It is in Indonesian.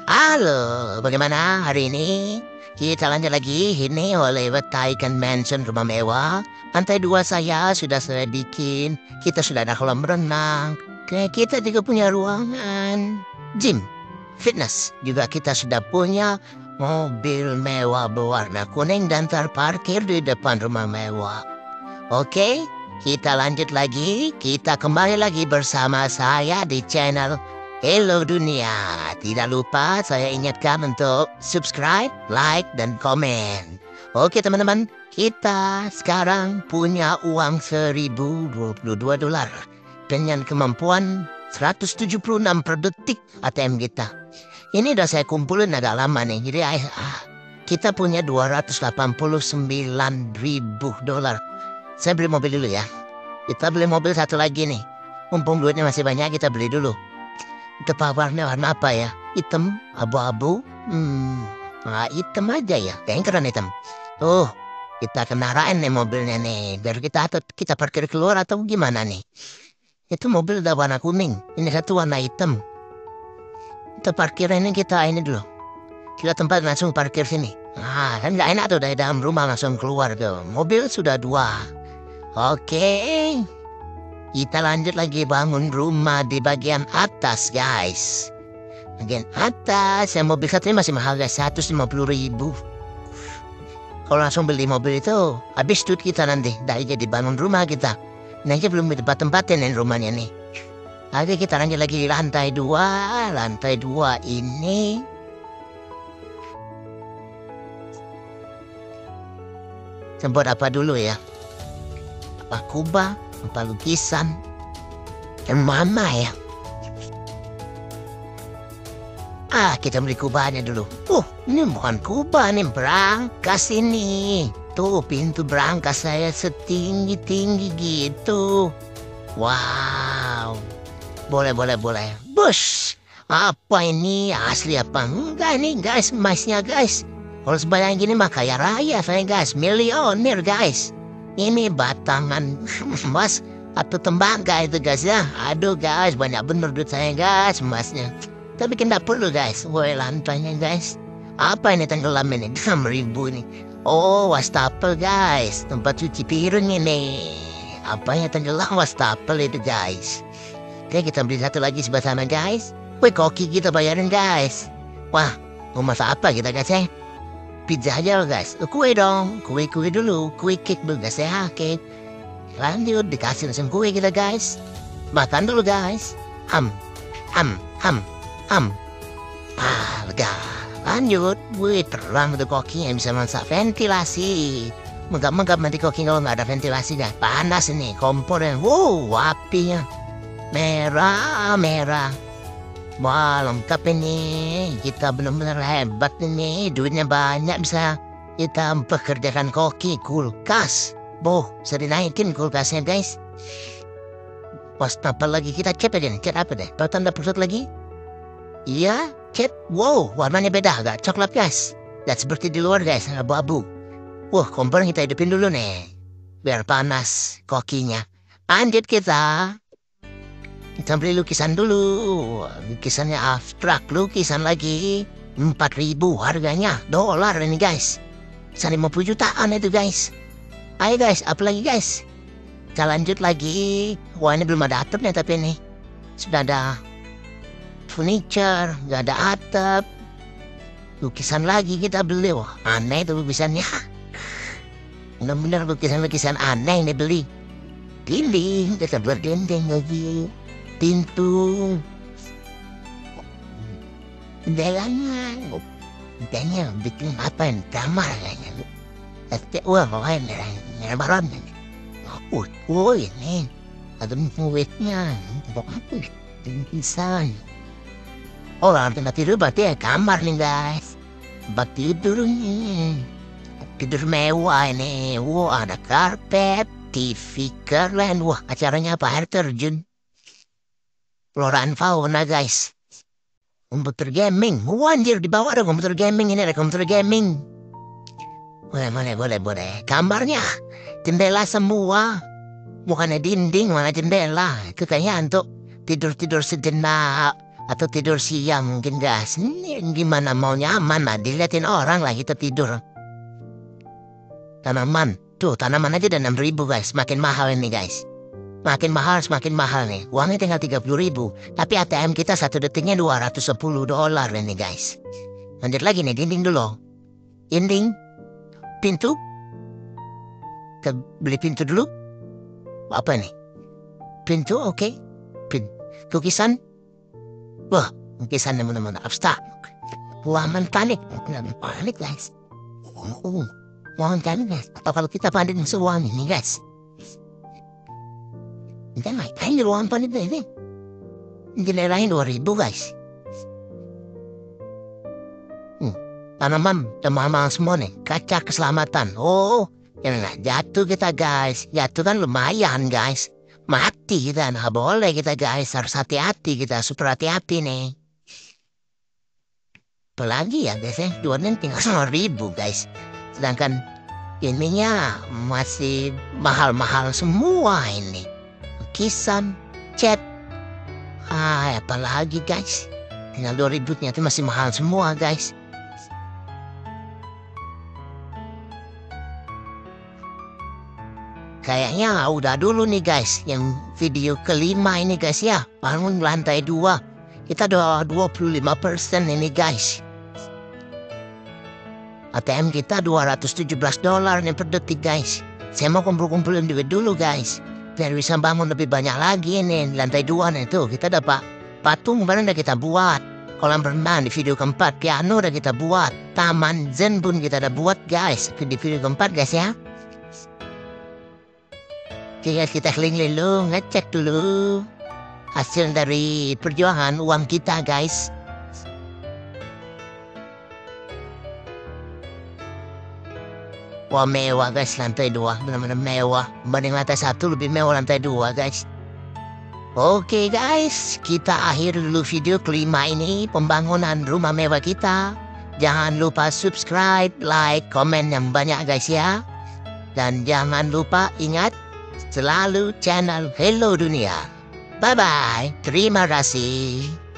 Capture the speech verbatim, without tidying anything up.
Halo, bagaimana hari ini? Kita lanjut lagi ini oleh Taikan Mansion Rumah Mewah. Lantai dua saya sudah saya bikin. Kita sudah ada kolam renang. Kayak kita juga punya ruangan gym, fitness. Juga kita sudah punya mobil mewah berwarna kuning dan terparkir di depan rumah mewah. Oke, kita lanjut lagi. Kita kembali lagi bersama saya di channel Hello Dunia. Tidak lupa saya ingatkan untuk subscribe, like, dan komen. Oke teman-teman, kita sekarang punya uang seribu dua puluh dua dolar dengan kemampuan seratus tujuh puluh enam per detik A T M kita. Ini udah saya kumpulin agak lama nih. Jadi ah, kita punya dua ratus delapan puluh sembilan ribu dolar. Saya beli mobil dulu ya. Kita beli mobil satu lagi nih. Mumpung duitnya masih banyak, kita beli dulu. Itu warna warna apa ya? Hitam, abu-abu. Hmm, nah, hitam aja ya. Kayaknya keren hitam. Tuh, kita kenarain nih mobilnya nih. Biar kita atau kita parkir keluar atau gimana nih? Itu mobil udah warna kuning. Ini satu warna hitam. Kita parkirannya kita ini dulu. Kita tempat langsung parkir sini. Nah, kan nggak enak tuh dari dalam rumah langsung keluar tuh. Mobil sudah dua. Oke. Kita lanjut lagi bangun rumah di bagian atas, guys. Bagian atas, yang mobil satu ini masih mahal, guys. seratus lima puluh ribu. Kalau langsung beli mobil itu, habis duit kita nanti. Dari jadi bangun rumah kita. Nanti belum di tempat-tempatin rumahnya nih. Oke, kita lanjut lagi di lantai dua. Lantai dua ini. Sempat apa dulu ya? Apa kubah? Apa lukisan? Yang mana ya? Ah, kita beli kubahnya dulu. Uh, ini bukan kubah nih, berangkas ini. Tuh, pintu berangkas saya setinggi-tinggi gitu. Wow. Boleh, boleh, boleh. Bus. Apa ini? Asli apa? Enggak nih, guys. Emasnya, guys. Kalau sebanyak gini mah kaya raya saya, guys. Milioner, guys. Ini batangan emas atau tembaga itu, guys ya. Aduh, guys, banyak bener duit saya, guys, emasnya. Kita bikin dapur dulu, guys. Woi, lantainya, guys. Apa ini tenggelam ini? enam ribu ini. Oh, wastafel, guys. Tempat cuci piring ini. Apanya tenggelam wastafel itu, guys. Oke, kita beli satu lagi sebelah sana, guys. Woi, koki kita bayarin, guys. Wah, mau masak apa kita, guys ya? Pizza aja, guys. Kue dong. Kue-kue dulu. Kue cake dulu, guys ya. Cake. Lanjut, dikasih langsung kue kita, guys. Makan dulu, guys. Ham. Ham. Ham. Ham. Ah, lega. Lanjut. Wih, terang itu koki yang bisa masak ventilasi. Megap-megap nanti koki kalau nggak ada ventilasi, guys. Panas ini. Kompornya. Wow, apinya. Merah, merah. Wah, lengkap ini. Kita benar-benar hebat ini. Duitnya banyak, bisa kita pekerjakan koki. Kulkas. Boh, bisa dinaikin kulkasnya, guys. Pas apa lagi kita cat aja nih. Cat apa deh? Tahu tanda pusat lagi? Iya, cat. Wow, warnanya beda. Agak coklat, guys. Dan seperti di luar, guys. Abu-abu. Wah, kompor kita hidupin dulu nih. Biar panas kokinya. Lanjut kita. Kita beli lukisan dulu. Lukisannya abstrak. Lukisan lagi. empat ribu harganya. Dolar ini, guys. Bisa lima puluh jutaan itu, guys. Ayo, guys. Apa lagi, guys? Kita lanjut lagi. Wah, ini belum ada atapnya tapi ini. Sudah ada furniture. Gak ada atap. Lukisan lagi kita beli. Wah, aneh itu lukisannya. Benar-benar lukisan-lukisan aneh ini beli. Dinding. Kita berdinding lagi. Pintu. Jalannya. Kayaknya bikin apa yang kamar kayaknya. Tapi uang lain yang baron. Oh, oh ini. Ada muitnya. Apa? Bingkisan. Oh, tempat tidur berarti ya kamar nih, guys. Tempat tidur nih. Tidur mewah ini. Wah, ada karpet. T V keren. Wah, acaranya apa? Air terjun. Flora and fauna, guys. Komputer gaming. Wah, anjir, di bawah ada komputer gaming. Ini ada komputer gaming. Boleh, boleh, boleh, boleh. Kamarnya jendela semua. Bukannya dinding, malah jendela. Itu kayaknya untuk tidur-tidur sejenak. Atau tidur siang mungkin guys. Ini gimana mau nyaman mah diliatin orang lah kita tidur. Tanaman, tuh tanaman aja udah enam ribu guys, makin mahal ini guys. Makin mahal, semakin mahal nih. Uangnya tinggal tiga puluh ribu. Tapi A T M kita satu detiknya dua ratus sepuluh dolar ini guys. Lanjut lagi nih, dinding dulu. Dinding. Pintu. Kita beli pintu dulu. Apa nih? Pintu, oke. Okay. Pin lukisan. Wah, lukisan teman-teman abstrak. Waman panik. Panik guys. Oh, waman panik guys. Atau kalau kita panik semua ini guys. Hindi na, ay niluhan pa nito eh. Hindi na ilahin dua ribu guys. Hmm. Tanaman, tumama semua nih. Kaca keselamatan. Oh, yan na. Jatuh kita guys. Jatuh kan lumayan guys. Mati kita. Nah boleh kita guys. Harus hati-hati kita. Super hati-hati nih. Apalagi ya guys ya. Dua nih tinggal sepuluh ribu guys. Sedangkan ininya masih mahal-mahal semua ini. Lukisan, cat, ah apalagi guys, tinggal dua ribunya itu masih mahal semua guys. Kayaknya udah dulu nih guys, yang video kelima ini guys ya, bangun lantai dua, kita udah dua puluh lima persen ini guys. A T M kita dua ratus tujuh belas dolar nih per detik guys. Saya mau kumpul-kumpulin duit dulu guys. Biar bisa bangun lebih banyak lagi nih lantai dua nih tuh kita dapat patung kemarin udah kita buat, kolam renang di video keempat, piano udah kita buat, taman zen pun kita udah buat guys di video keempat guys ya. Oke guys, kita keliling dulu ngecek dulu hasil dari perjuangan uang kita guys. Wah mewah guys lantai dua, benar-benar mewah. Banding lantai satu lebih mewah lantai dua guys. Oke guys, kita akhir dulu video kelima ini pembangunan rumah mewah kita. Jangan lupa subscribe, like, komen yang banyak guys ya. Dan jangan lupa ingat selalu channel Hello Dunia. Bye bye, terima kasih.